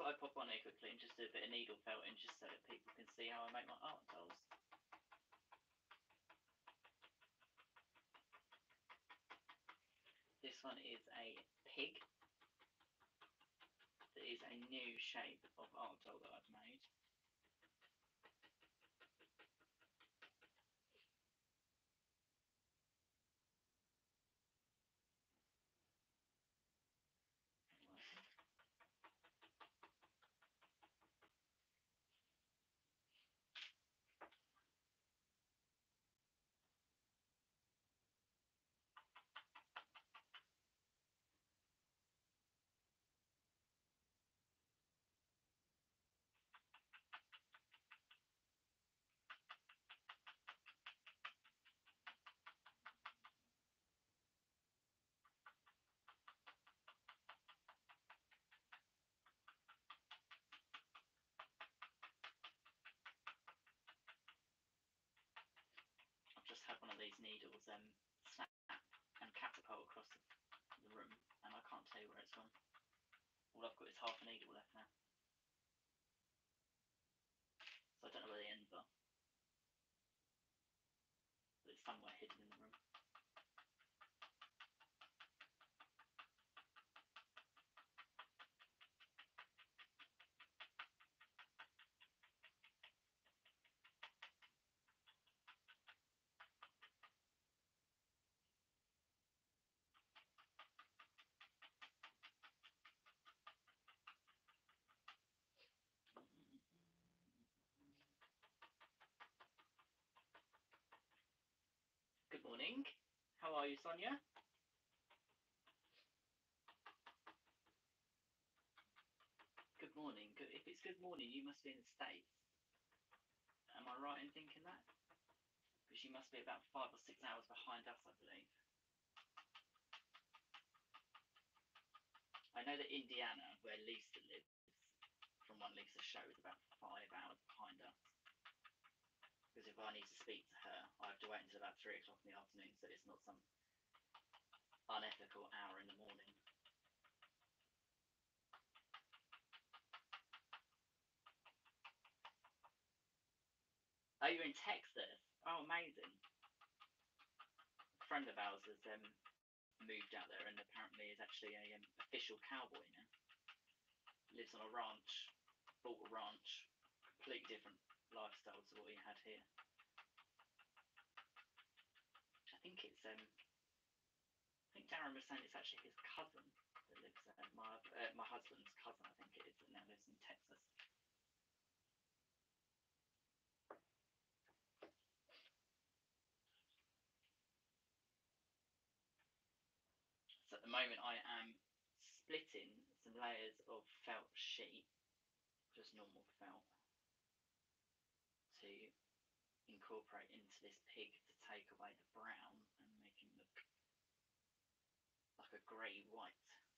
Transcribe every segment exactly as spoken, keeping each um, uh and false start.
thought I'd pop on here quickly and just do a bit of needle felting just so that people can see how I make my art dolls. This one is a pig. That is a new shape of art doll that I've made. Just had one of these needles um, snap and catapult across the, the room, and I can't tell you where it's gone. All I've got is half a needle left now. So I don't know where the ends are. But it's somewhere hidden in the room. Good morning. How are you, Sonia? Good morning. Good. If it's good morning, you must be in the States. Am I right in thinking that? Because you must be about five or six hours behind us, I believe. I know that Indiana, where Lisa lives, from one Lisa's show, is about five hours behind us. Because if I need to speak to her, I have to wait until about three o'clock in the afternoon, so it's not some unethical hour in the morning. Oh, you're in Texas? Oh, amazing. A friend of ours has um, moved out there and apparently is actually a um, official cowboy now. Lives on a ranch, bought a ranch, completely different lifestyle to what he had here. I think it's um, I think Darren was saying it's actually his cousin that lives there. My uh, my husband's cousin, I think it is, that now lives in Texas. So at the moment I am splitting some layers of felt sheet, just normal felt, to incorporate into this pig to take away the brown and make him look like a grey white.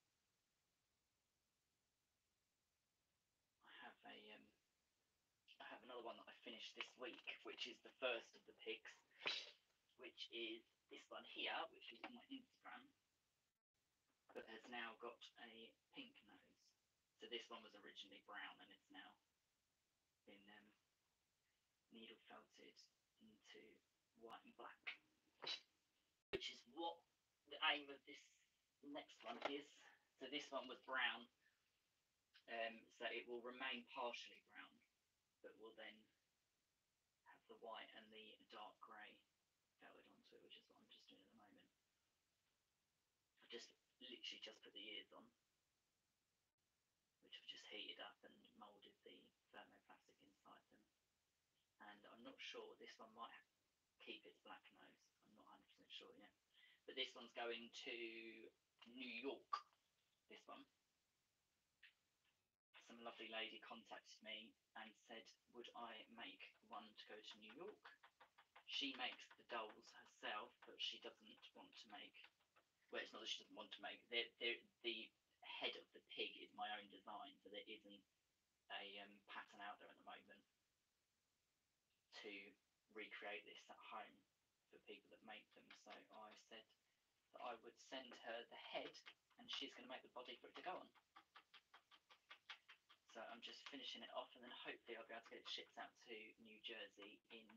I have a um, I have another one that I finished this week, which is the first of the pigs, which is this one here, which is on my Instagram, but has now got a pink nose. So this one was originally brown and it's now been um, needle felted into white and black, which is what the aim of this next one is. So this one was brown, um, so it will remain partially brown, but will then have the white and the dark grey felted onto it, which is what I'm just doing at the moment. I've just literally just put the ears on, which I've just heated up and moulded the thermoplastic inside them. And I'm not sure, this one might keep its black nose, I'm not one hundred percent sure yet. But this one's going to New York, this one. Some lovely lady contacted me and said, would I make one to go to New York? She makes the dolls herself, but she doesn't want to make, well, it's not that she doesn't want to make, they're, they're, the head of the pig is my own design, so there isn't a um, pattern out there at the moment to recreate this at home for people that make them. So I said that I would send her the head and she's going to make the body for it to go on. So I'm just finishing it off, and then hopefully I'll be able to get it shipped out to New Jersey in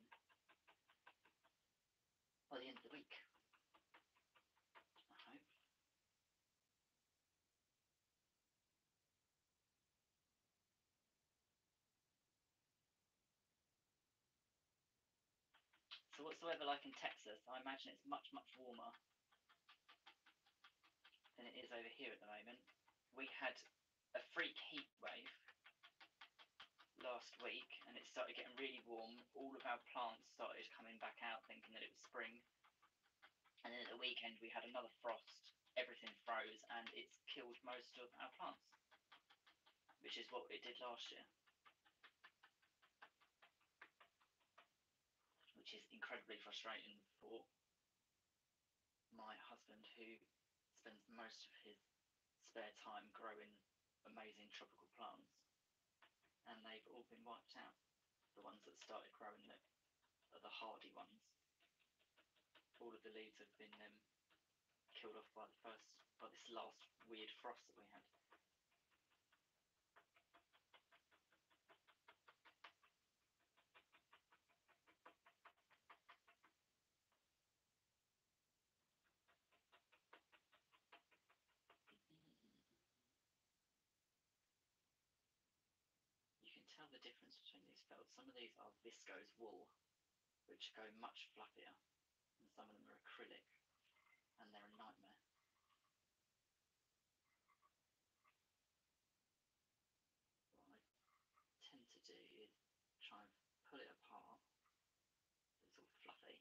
by the end of the week. I hope. So what's the weather like in Texas? I imagine it's much, much warmer than it is over here at the moment. We had a freak heat wave last week, and it started getting really warm. All of our plants started coming back out thinking that it was spring. And then at the weekend we had another frost, everything froze, and it's killed most of our plants, which is what it did last year. Which is incredibly frustrating for my husband, who spends most of his spare time growing amazing tropical plants, and they've all been wiped out. The ones that started growing that are the hardy ones. All of the leaves have been um, killed off by the first, by this last weird frost that we had. You can tell the difference between these felts. Some of these are viscose wool, which go much fluffier, and some of them are acrylic, and they're a nightmare. What I tend to do is try and pull it apart. It's all fluffy.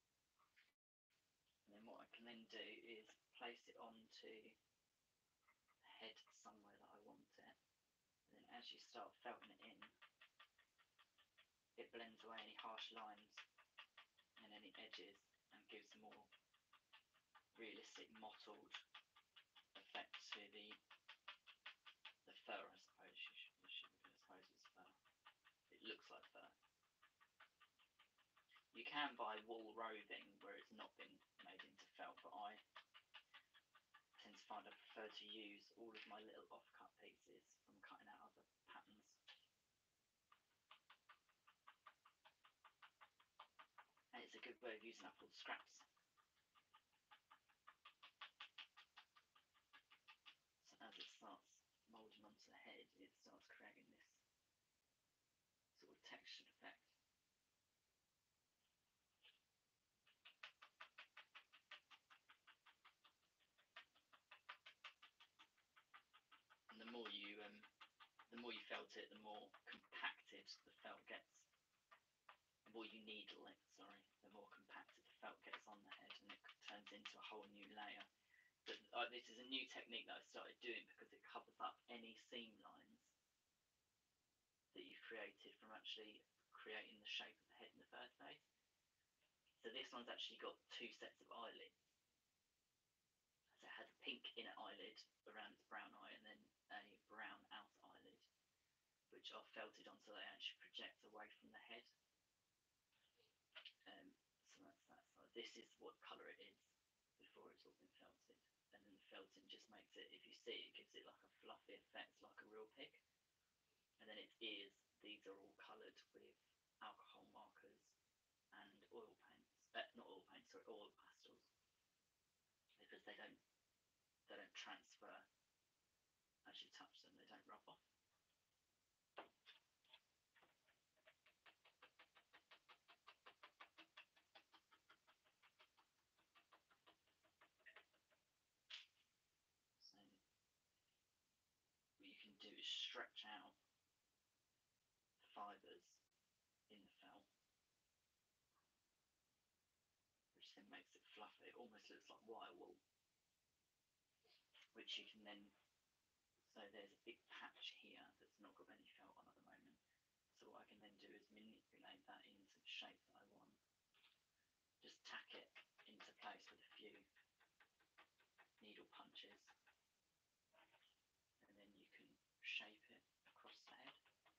And then what I can then do is place it onto the head somewhere that I want it. And then as you start felting it in, it blends away any harsh lines and any edges and gives a more realistic mottled effect to the the fur, I suppose. You should, you should, I suppose it's fur. It looks like fur. You can buy wool roving where it's not been made into felt, but I tend to find I prefer to use all of my little offcut pieces from cutting out other patterns. And it's a good way of using up all the scraps. So as it starts moulding onto the head, it starts creating this sort of textured effect. And the more you um, the more you felt it, the more compacted the felt gets. The more you needle it, sorry, the more compacted the felt gets on the head, and it turns into a whole new layer. But uh, this is a new technique that I started doing because it covers up any seam lines that you've created from actually creating the shape of the head in the first place. So this one's actually got two sets of eyelids. So it has a pink inner eyelid around its brown eye, and then a brown outer eyelid, which are felted on so they actually project away from the head. Um, so that's that side. This is what colour it is before it's all been felted. And then the felting just makes it, if you see it, gives it like a fluffy effect, like a real pig. And then its ears, these are all coloured with alcohol markers and oil paints. Uh, not oil paints, sorry, oil pastels. Because they don't, they don't transfer as you touch them, they don't rub off. What you can do is stretch out fibres in the felt, which then makes it fluffy. It almost looks like wire wool, which you can then, so there's a big patch here that's not got any felt on at the moment. So what I can then do is manipulate that into the shape that I want. Just tack it into place with a few needle punches, and then you can shape it across the head,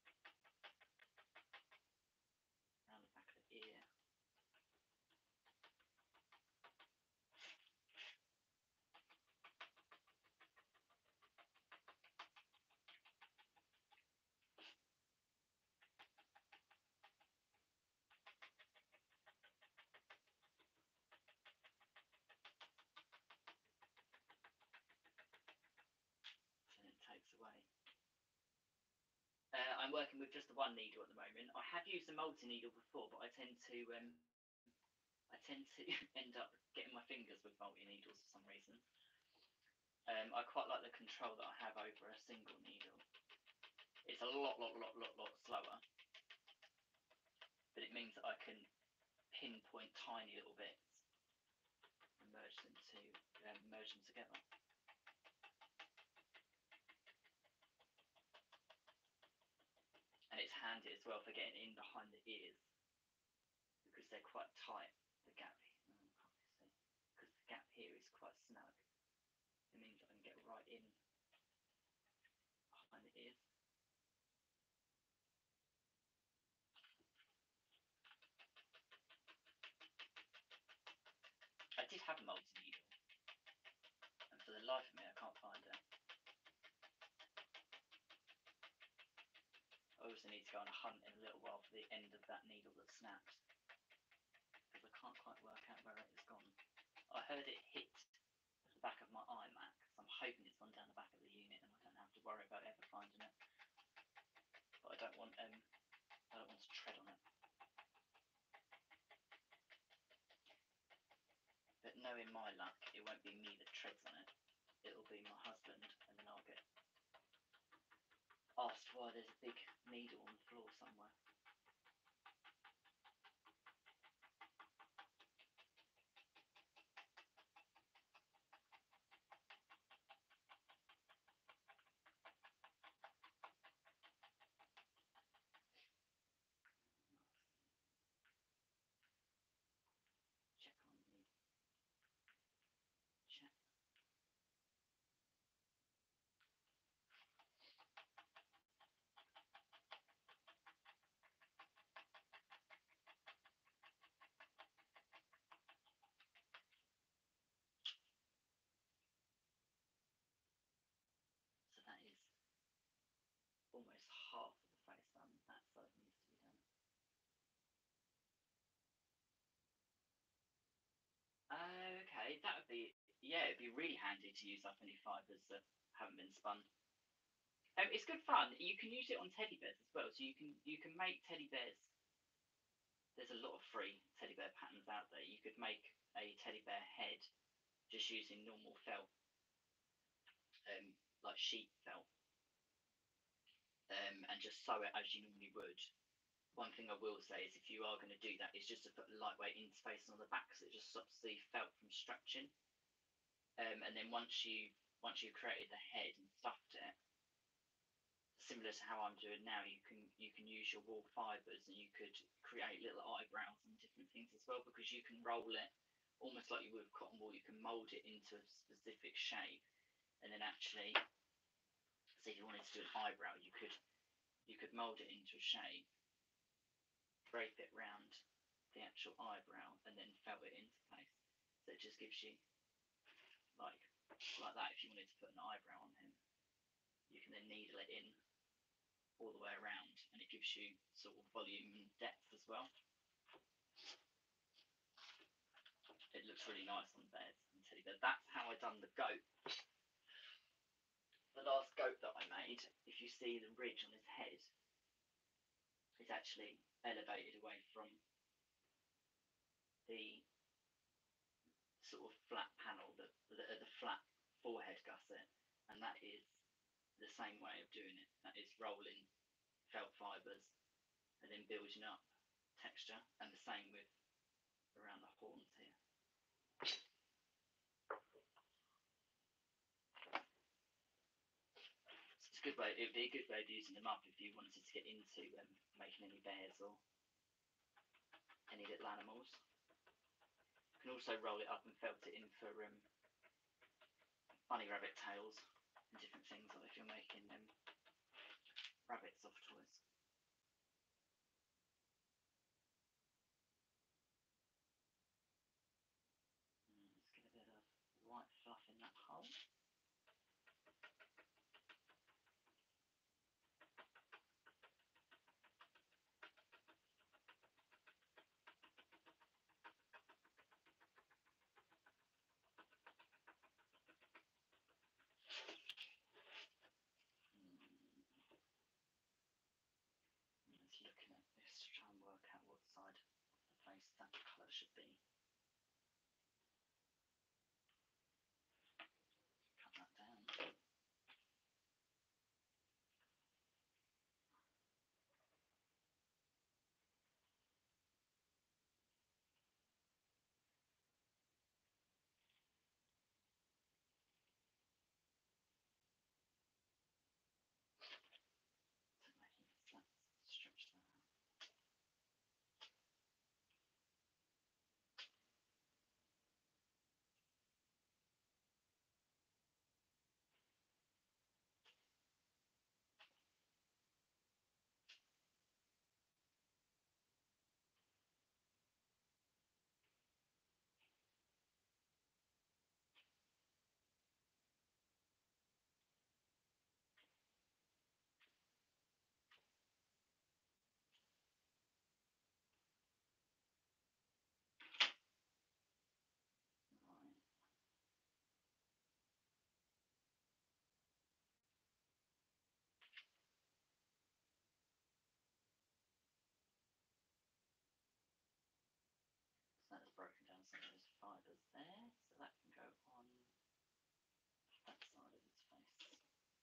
around the back of the ear. I'm working with just the one needle at the moment. I have used a multi-needle before, but I tend to um, I tend to end up getting my fingers with multi-needles for some reason. Um, I quite like the control that I have over a single needle. It's a lot, lot, lot, lot, lot slower, but it means that I can pinpoint tiny little bits and merge them to um, merge them together. And it's handy as well for getting in behind the ears because they're quite tight. The gap, because the gap here is quite snug. It means I can get right in behind the ears. I did have a multi-needle, and for the life of me, I can't find it. I also need to go on a hunt in a little while for the end of that needle that snapped, because I can't quite work out where it has gone. I heard it hit the back of my iMac, so I'm hoping it's gone down the back of the unit and I don't have to worry about ever finding it. But I don't want um, I don't want to tread on it. But knowing my luck, it won't be me that treads on it. It'll be my husband, and then I'll get asked why there's a big needle on the floor somewhere. Check on the chat. So that is almost half of the face done. That side needs to be done. Okay, that would be, yeah, it'd be really handy to use up any fibres that haven't been spun. Um, it's good fun. You can use it on teddy bears as well. So you can you can make teddy bears. There's a lot of free teddy bear patterns out there. You could make a teddy bear head just using normal felt, um, like sheep felt, um, and just sew it as you normally would. One thing I will say is if you are going to do that, is just to put a lightweight interface on the back, so it just stops the felt from stretching. Um, and then once you once you've created the head and stuffed it, similar to how I'm doing now, you can you can use your wool fibres and you could create little eyebrows and different things as well, because you can roll it almost like you would with cotton wool. You can mould it into a specific shape, and then actually, say if you wanted to do an eyebrow, you could you could mould it into a shape, drape it round the actual eyebrow, and then felt it into place. So it just gives you like like that. If you wanted to put an eyebrow on him, you can then needle it in all the way around, and it gives you sort of volume and depth as well. It looks really nice on bears and teddy bears. That's how I done the goat. The last goat that I made, if you see the ridge on his head, it's actually elevated away from the sort of flat panel, the, the, the flat forehead gusset, and that is the same way of doing it. That is rolling felt fibres and then building up texture, and the same with around the horns here. So it's a good way. It'd be a good way of using them up if you wanted to get into um, making any bears or any little animals. You can also roll it up and felt it in for um, bunny rabbit tails and different things, like if you're making um, rabbit soft toys. Let's get a bit of white fluff in that hole. should be. Cut that down. Let's stretch that out. Right. So that's broken down some of those fibres there, so that can go on that side of its face.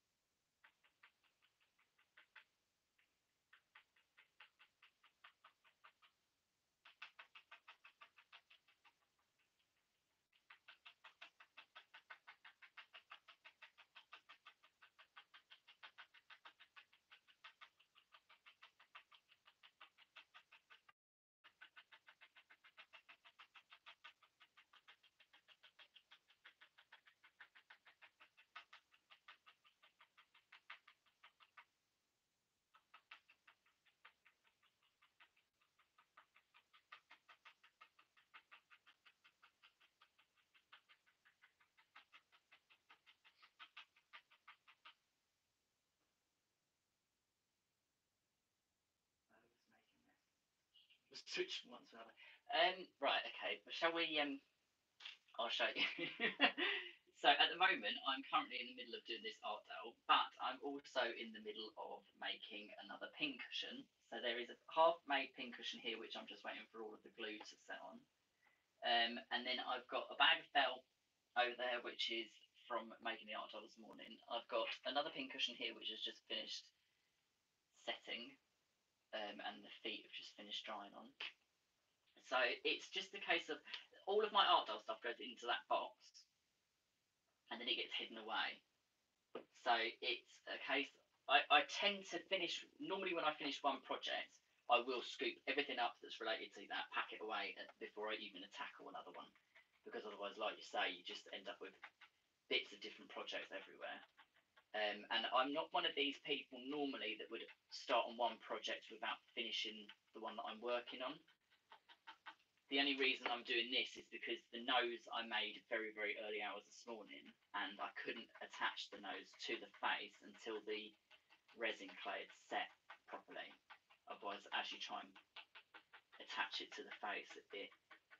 We'll switch from one to another. Um, right, okay, but shall we? Um, I'll show you. So at the moment, I'm currently in the middle of doing this art dowel, but I'm also in the middle of making another pincushion. So there is a half-made pincushion here, which I'm just waiting for all of the glue to set on. Um, and then I've got a bag of felt over there, which is from making the art dowel this morning. I've got another pincushion here, which has just finished setting, um, and the feet have just finished drying on. So it's just a case of all of my art dowel stuff goes into that box, and then it gets hidden away. So it's a case. I, I tend to finish normally when I finish one project, I will scoop everything up that's related to that, pack it away before I even tackle another one, because otherwise, like you say, you just end up with bits of different projects everywhere. Um, and I'm not one of these people normally that would start on one project without finishing the one that I'm working on. The only reason I'm doing this is because the nose I made very, very early hours this morning, and I couldn't attach the nose to the face until the resin clay had set properly. Otherwise, as you try and attach it to the face, it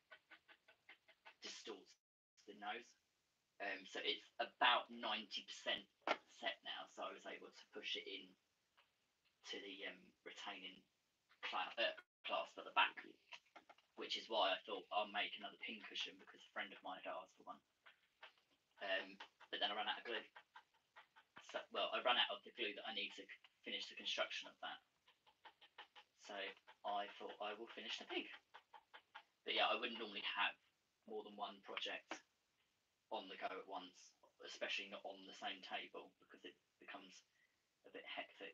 distorts the nose. Um, so it's about ninety percent set now, so I was able to push it in to the um, retaining cla- uh, clasp at the back, which is why I thought I'll make another pincushion, because a friend of mine had asked for one. Um, but then I ran out of glue. So, well, I ran out of the glue that I need to finish the construction of that. So I thought I will finish the pig. But yeah, I wouldn't normally have more than one project on the go at once, especially not on the same table, because it becomes a bit hectic.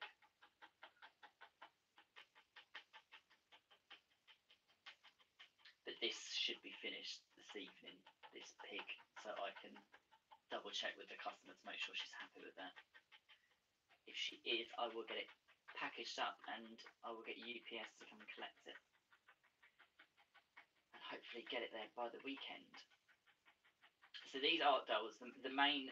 But this should be finished this evening, this pig, so I can double check with the customer to make sure she's happy with that. If she is, I will get it packaged up and I will get U P S to come and collect it, and hopefully get it there by the weekend. So these art dowels, the, the main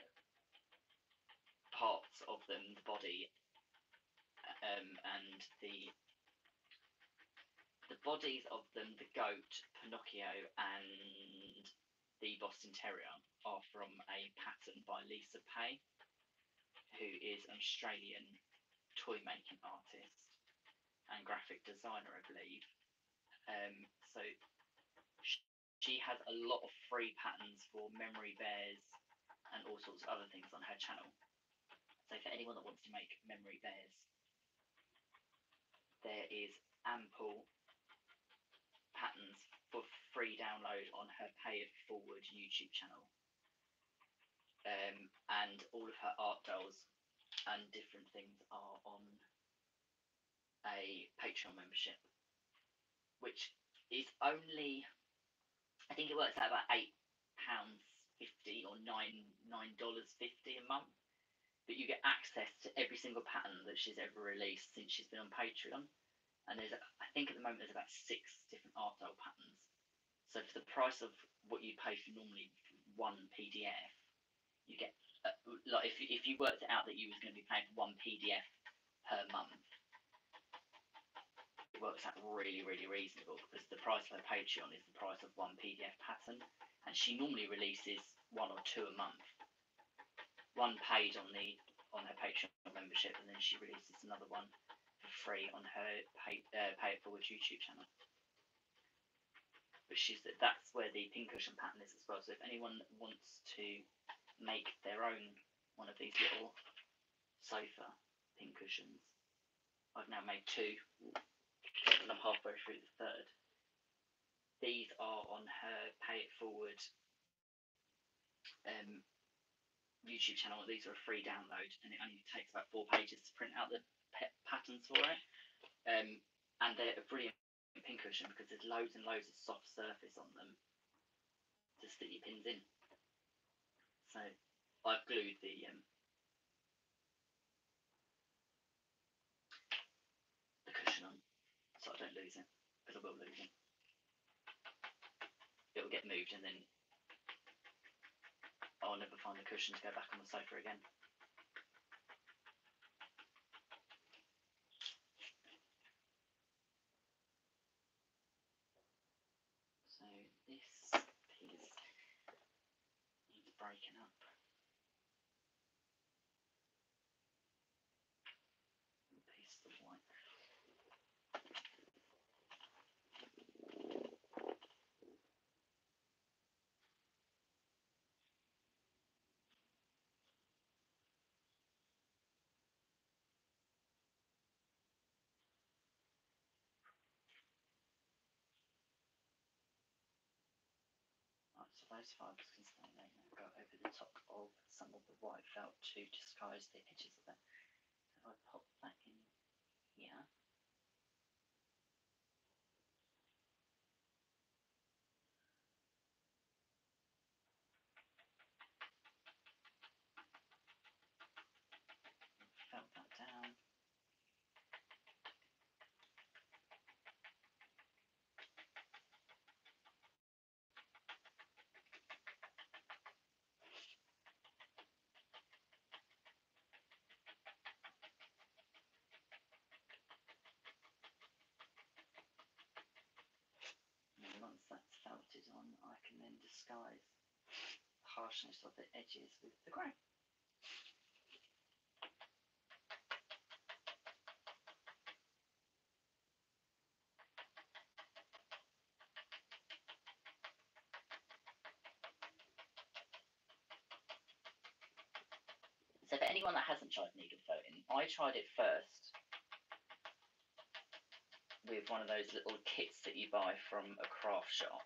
parts of them, the body um, and the the bodies of them, the goat, Pinocchio, and the Boston Terrier, are from a pattern by Lisa Pay, who is an Australian toy making artist and graphic designer, I believe. Um, so she has a lot of free patterns for memory bears and all sorts of other things on her channel. So for anyone that wants to make memory bears, there is ample patterns for free download on her Pay It Forward YouTube channel. Um, and all of her art dolls and different things are on a Patreon membership, which is only, I think it works out about eight pounds fifty or nine nine dollars fifty a month. But you get access to every single pattern that she's ever released since she's been on Patreon. And there's, I think at the moment there's about six different art doll patterns. So for the price of what you pay for normally one P D F, you get uh, like if if you worked it out that you was going to be paying for one P D F per month, it works out really really reasonable because the price of her Patreon is the price of one P D F pattern, and she normally releases one or two a month, one paid on the on her Patreon membership, and then she releases another one for free on her pay uh, Pay It Forward YouTube channel. But she's that's where the pincushion pattern is as well. So if anyone wants to make their own one of these little sofa pincushions, I've now made two, and I'm halfway through the third. These are on her Pay It Forward um, YouTube channel. These are a free download, and it only takes about four pages to print out the patterns for it. Um, and they're a brilliant pincushion because there's loads and loads of soft surface on them to stick your pins in. So I've glued the um, the cushion on so I don't lose it, because I will lose it. It will get moved and then I'll never find the cushion to go back on the sofa again. So this piece needs breaking up. A piece of white. Right, so those fibres can stay there and go over the top of some of the white felt to disguise the edges of it. So I pop that in here. Felt that down. And once that's felted on, I can then disguise the harshness of the edges with the grey. So for anyone that hasn't tried needle felting, I tried it first with one of those little kits that you buy from a craft shop,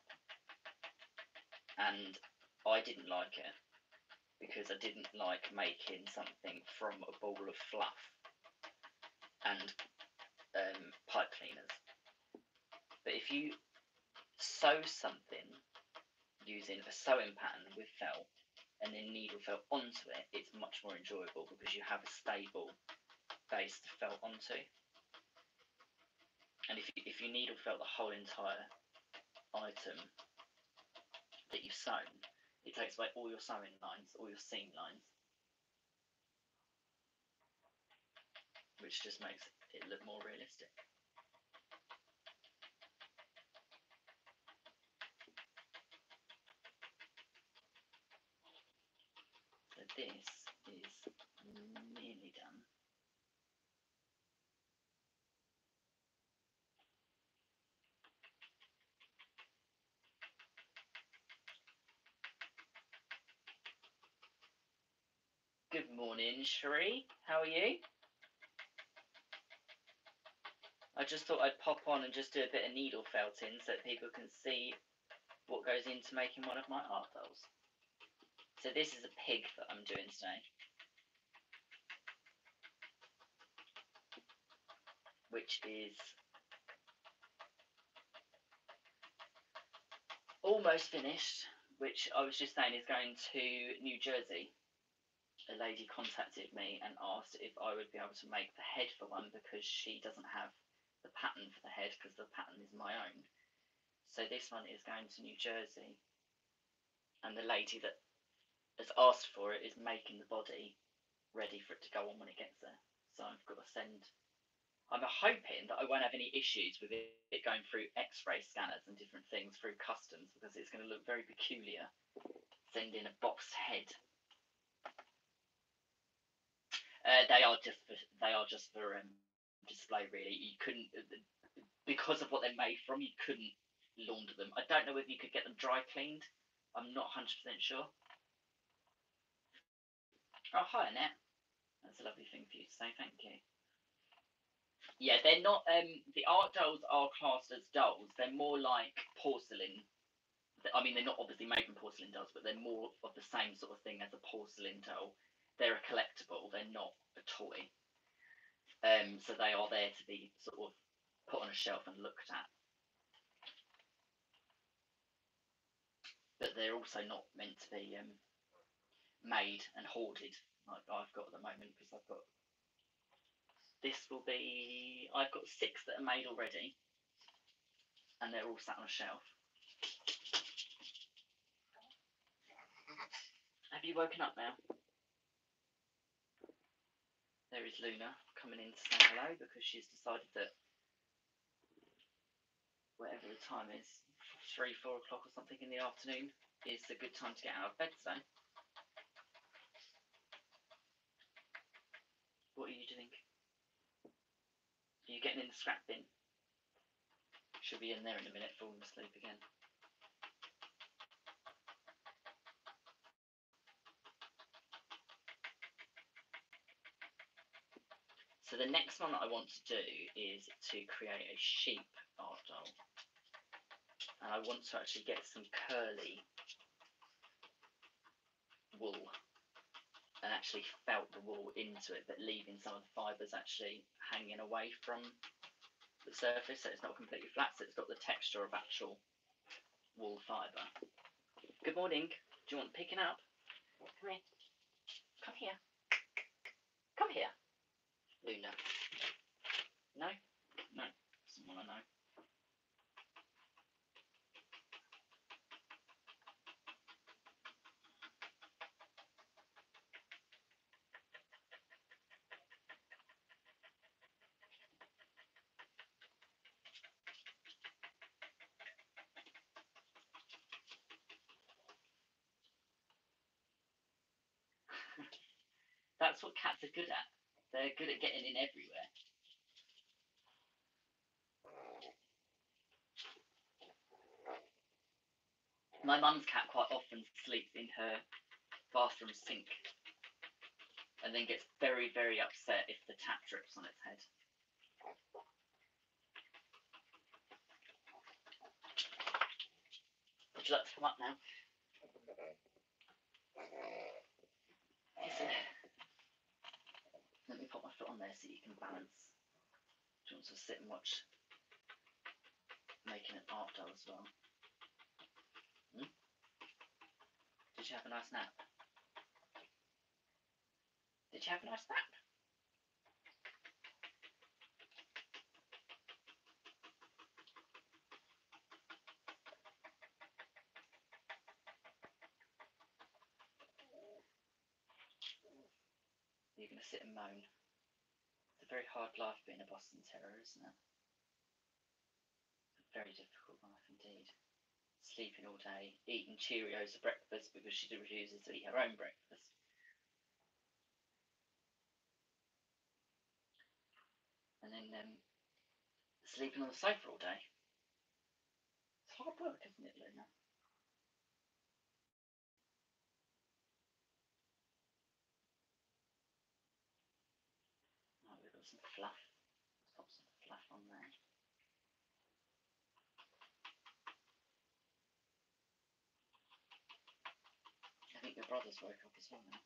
and I didn't like it because I didn't like making something from a ball of fluff and um, pipe cleaners. But if you sew something using a sewing pattern with felt and then needle felt onto it, it's much more enjoyable because you have a stable base to felt onto. And if you, if you needle felt the whole entire item that you've sewn, it takes away all your sewing lines, all your seam lines, which just makes it look more realistic. So this is nearly done. Good morning, Sheree. How are you? I just thought I'd pop on and just do a bit of needle felting so that people can see what goes into making one of my art dolls. So this is a pig that I'm doing today, which is almost finished, which I was just saying is going to New Jersey. A lady contacted me and asked if I would be able to make the head for one because she doesn't have the pattern for the head because the pattern is my own. So this one is going to New Jersey, and the lady that has asked for it is making the body ready for it to go on when it gets there. So I've got to send. I'm hoping that I won't have any issues with it going through X-ray scanners and different things through customs because it's going to look very peculiar sending a boxed head. Uh, they are just for, they are just for um, display, really. You couldn't, because of what they're made from, you couldn't launder them. I don't know whether you could get them dry cleaned. I'm not one hundred percent sure. Oh, hi, Annette. That's a lovely thing for you to say. Thank you. Yeah, they're not. Um, the art dolls are classed as dolls. They're more like porcelain. I mean, they're not obviously made from porcelain dolls, but they're more of the same sort of thing as a porcelain doll. They're a collectible. They're not a toy. Um, so they are there to be sort of put on a shelf and looked at. But they're also not meant to be um, made and hoarded like I've got at the moment because I've got. This will be. I've got six that are made already, and they're all sat on a shelf. Have you woken up now? There is Luna coming in to say hello because she's decided that whatever the time is, three, four o'clock or something in the afternoon, is a good time to get out of bed today. What are you doing? Are you getting in the scrap bin? She'll be in there in a minute, falling asleep again. So the next one that I want to do is to create a sheep art doll. And I want to actually get some curly wool and actually felt the wool into it, but leaving some of the fibres actually hanging away from the surface so it's not completely flat, so it's got the texture of actual wool fibre. Good morning. Do you want picking up? Come here. Come here. Come here. Luna. No? No. Doesn't want to know. That's what cats are good at. They're good at getting in everywhere. My mum's cat quite often sleeps in her bathroom sink and then gets very, very upset if the tap drips on its head. Would you like to come up now? Let me put my foot on there so you can balance. Do you want to sit and watch making an art doll as well? Hmm? Did you have a nice nap? Did you have a nice nap? You're going to sit and moan. It's a very hard life being a Boston Terrier, isn't it? A very difficult life indeed. Sleeping all day, eating Cheerios for breakfast because she refuses to eat her own breakfast. And then um, sleeping on the sofa all day. It's hard work, isn't it, Luna? some fluff. Pop some fluff on there. I think your brother's woke up as well now.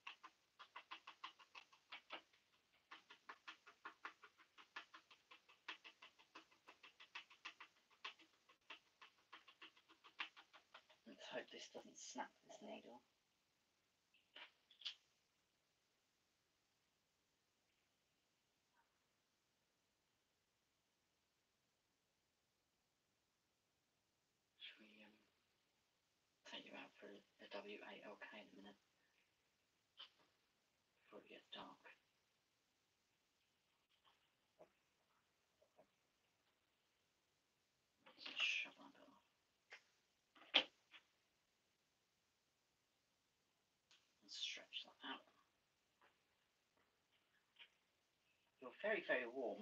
Let's hope this doesn't snap this needle. Should we um, take you out for a, a W A L K in a minute before it gets dark? Shut my door. And stretch that out. You're very, very warm.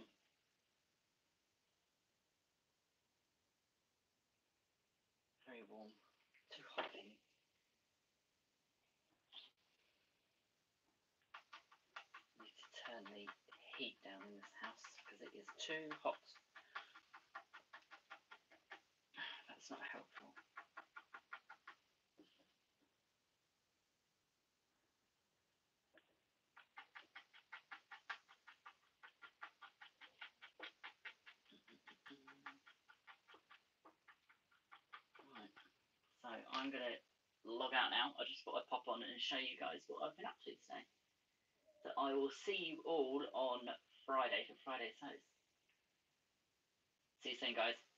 Very warm. Too hot for you. Need to turn the heat down in this house because it is too hot. That's not helpful. Right. So I'm going to log out now. I just thought I'd pop on and show you guys what I've been up to today. So I will see you all on Friday for Friday's host. See you soon, guys.